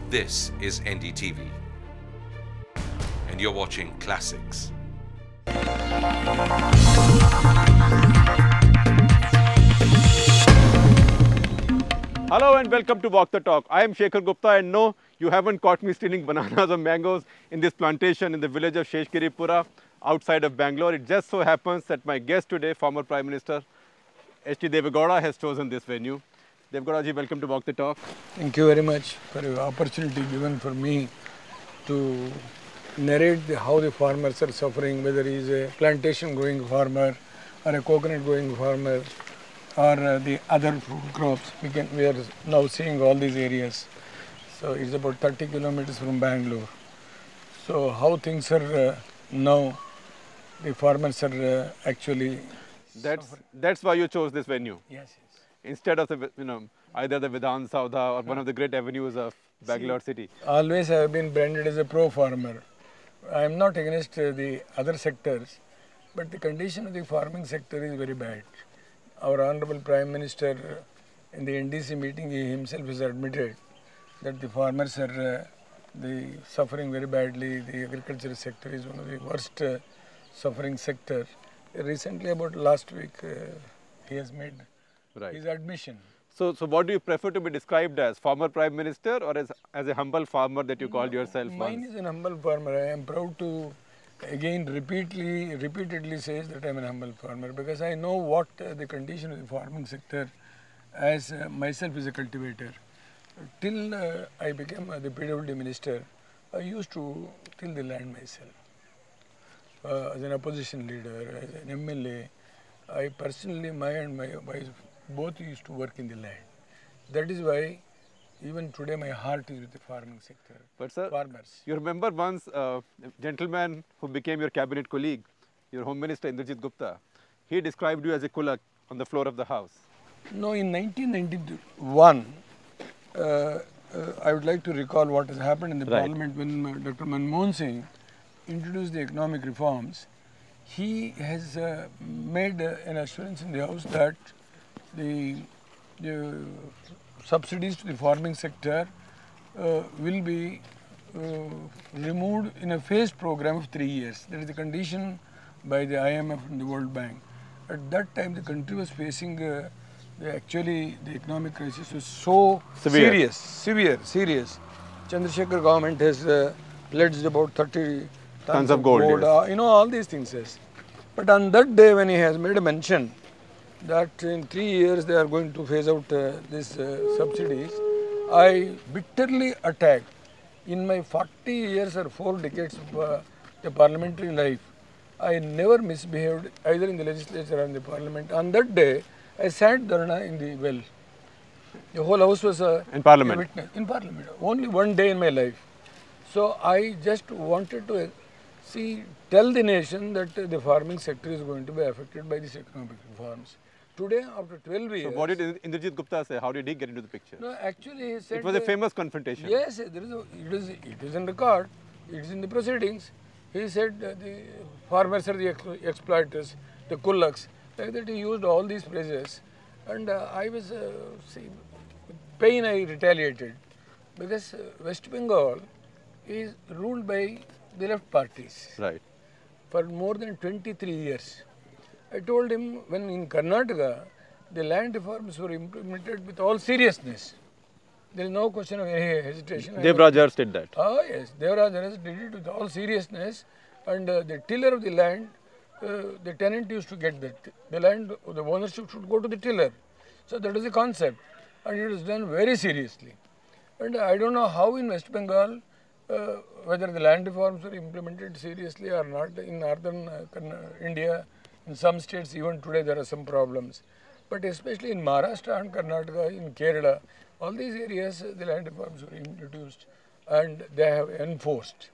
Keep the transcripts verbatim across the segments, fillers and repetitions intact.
This is N D T V, and you're watching Classics. Hello and welcome to Walk the Talk. I am Shekhar Gupta, and no, you haven't caught me stealing bananas or mangoes in this plantation in the village of Sheshgiripura outside of Bangalore. It just so happens that my guest today, former Prime Minister H D Deve Gowda, has chosen this venue. Deve Gowda ji, welcome to Walk the Talk. Thank you very much for the opportunity given for me to narrate the, how the farmers are suffering, whether he is a plantation growing farmer or a coconut growing farmer or uh, the other fruit crops. We, can, we are now seeing all these areas. So it's about thirty kilometers from Bangalore. So how things are uh, now, the farmers are uh, actually That's, suffering. that's why you chose this venue. Yes, yes. Instead of the, you know, either the Vidhan Saudha or one of the great avenues of Bangalore city. Always I have been branded as a pro-farmer. I am not against uh, the other sectors, but the condition of the farming sector is very bad. Our Honorable Prime Minister uh, in the N D C meeting, he himself has admitted that the farmers are uh, the suffering very badly. The agriculture sector is one of the worst uh, suffering sector. Recently, about last week, uh, he has made Right. his admission. So, so what do you prefer to be described as? Former Prime Minister or as, as a humble farmer that you called yourself Mine once? is an humble farmer. I am proud to again repeatedly, repeatedly says that I am an humble farmer because I know what uh, the condition of the farming sector as uh, myself as a cultivator. Till uh, I became uh, the P W D minister, I used to till the land myself. Uh, as an opposition leader, as an M L A, I personally, my and my wife, both used to work in the land. That is why even today my heart is with the farming sector. But sir, Farmers. you remember once uh, a gentleman who became your cabinet colleague, your Home Minister Indrajit Gupta, he described you as a kulak on the floor of the house. No, in nineteen ninety-one, uh, uh, I would like to recall what has happened in the Right. parliament when uh, Doctor Manmohan Singh introduced the economic reforms. He has uh, made uh, an assurance in the house that the, the subsidies to the farming sector uh, will be uh, removed in a phased program of three years. That is the condition by the I M F and the World Bank. At that time, the country was facing uh, the, actually the economic crisis was so Severe. serious, severe, serious. Chandrasekhar government has uh, pledged about thirty Tons of gold, yes. uh, you know, all these things. Yes. But on that day, when he has made a mention that in three years they are going to phase out uh, these uh, subsidies, I bitterly attacked. In my forty years or four decades of uh, the parliamentary life, I never misbehaved either in the legislature or in the parliament. On that day, I sat Dharna in the well. The whole house was uh, In parliament? a witness. In parliament. Only one day in my life. So I just wanted to uh, see, tell the nation that uh, the farming sector is going to be affected by these economic reforms. Today, after twelve years. So what did Indrajit Gupta say? How did he get into the picture? No, actually, he said. It was a uh, famous confrontation. Yes, there is a, it is it is in record. It is in the proceedings. He said uh, the farmers are the ex exploiters, the kulaks. Like that, he used all these phrases, and uh, I was uh, see, with pain I retaliated because uh, West Bengal is ruled by the left parties Right. for more than twenty-three years. I told him when in Karnataka, the land reforms were implemented with all seriousness. There is no question of any hesitation. Devraj Ars did that. Oh yes, Devraj Ars did it with all seriousness, and uh, the tiller of the land, uh, the tenant used to get that. The land, the ownership should go to the tiller. So that is the concept, and it was done very seriously. And I don't know how in West Bengal, uh, whether the land reforms were implemented seriously or not. In northern uh, India, in some states even today there are some problems. But especially in Maharashtra and Karnataka, in Kerala, all these areas uh, the land reforms were introduced and they have enforced.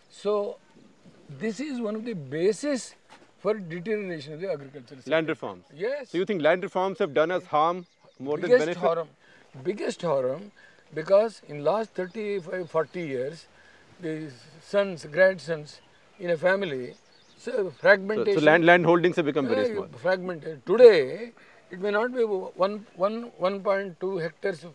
So this is one of the basis for deterioration of the agriculture sector. Land reforms. Yes. So you think land reforms have done us harm more than biggest benefit? harm, biggest harm, because in last thirty-five, forty years, the sons, grandsons in a family, so So, fragmentation. so land land holdings have become very uh, small. Fragmented. Today, it may not be one, one, one point two hectares of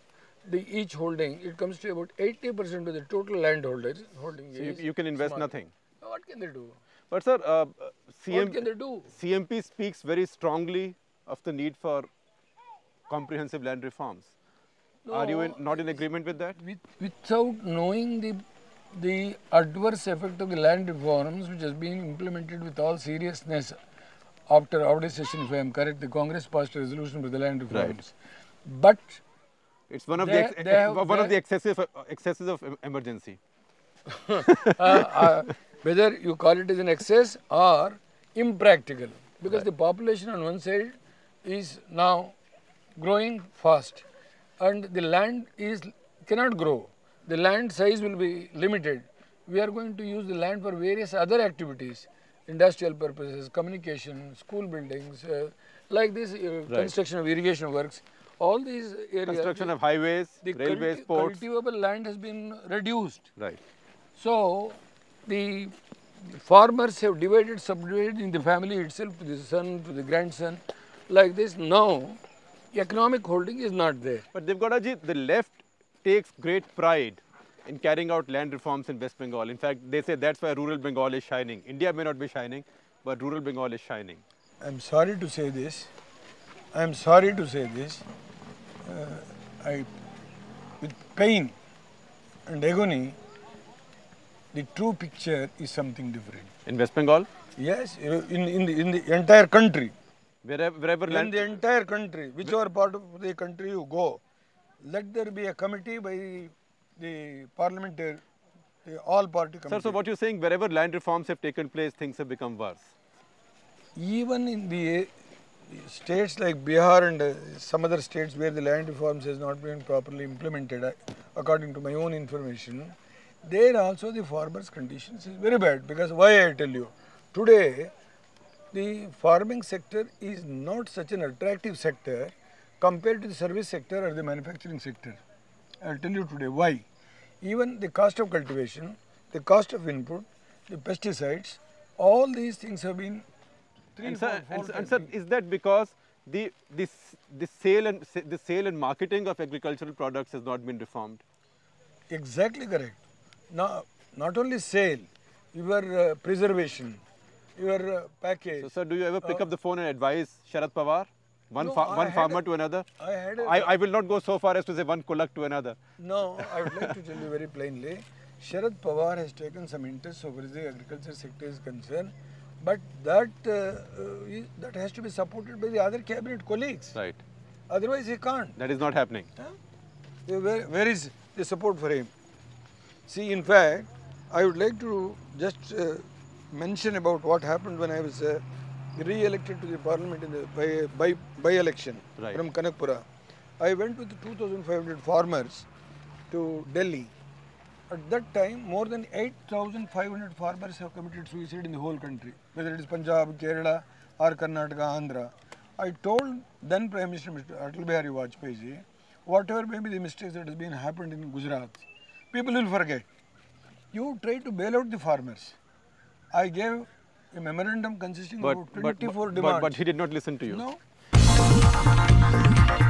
the each holding, it comes to about eighty percent of the total land holders holding. So you, is you can invest small. nothing. What can they do? But sir, uh, C M, What can they do? C M P speaks very strongly of the need for comprehensive land reforms. Are you in, not in agreement with that? With, without knowing the the adverse effect of the land reforms which has been implemented with all seriousness after our session, if I am correct, the Congress passed a resolution for the land reforms. Right. But it's one of they, the ex they have, one of the excessive uh, excesses of emergency. uh, uh, whether you call it as an excess or impractical, because right. the population on one side is now growing fast, and the land is cannot grow. The land size will be limited. We are going to use the land for various other activities, industrial purposes, communication, school buildings, uh, like this uh, right. construction of irrigation works. All these areas. Construction the, of highways, the railways, culti ports. Cultivable land has been reduced. Right. So, the farmers have divided, subdivided in the family itself to the son, to the grandson. Like this, now economic holding is not there. But Devgowda, the left takes great pride in carrying out land reforms in West Bengal. In fact, they say that's why rural Bengal is shining. India may not be shining, but rural Bengal is shining. I am sorry to say this. I am sorry to say this. Uh, I, with pain and agony, the true picture is something different. In West Bengal? Yes, in, in, the, in the entire country. Wherever, wherever in land... the entire country, whichever part of the country you go, let there be a committee by the, the parliamentary, the all-party committee. Sir, so what you're saying, wherever land reforms have taken place, things have become worse? Even in the states like Bihar and uh, some other states where the land reforms has not been properly implemented, uh, according to my own information, there also the farmers' conditions is very bad. Because why I tell you, today the farming sector is not such an attractive sector compared to the service sector or the manufacturing sector. I will tell you today why. Even the cost of cultivation, the cost of input, the pesticides, all these things have been three, and four, sir, four and, and sir, is that because the this the sale and the sale and marketing of agricultural products has not been reformed? Exactly correct. Now, not only sale, your uh, preservation, your uh, package. So, sir, do you ever pick uh, up the phone and advise Sharad Pawar, one no, fa one farmer a, to another? I had. A, I, I will not go so far as to say one kulak to another. No, I would like to tell you very plainly. Sharad Pawar has taken some interest over the agriculture sector is concerned, but that uh, uh, that has to be supported by the other cabinet colleagues. Right. Otherwise, he can't. That is not happening. Huh? Where, where is the support for him? See, in fact, I would like to just uh, mention about what happened when I was uh, re-elected to the parliament in the by by, by election right. from Kanakpura. I went with two thousand five hundred farmers to Delhi. At that time, more than eight thousand five hundred farmers have committed suicide in the whole country, whether it is Punjab, Kerala or Karnataka, Andhra. I told then Prime Minister Mister Atal Bihari Vajpayee, whatever may be the mistakes that has been happened in Gujarat, people will forget. You try to bail out the farmers. I gave a memorandum consisting but, of twenty-four but, demands. But, but he did not listen to you. No.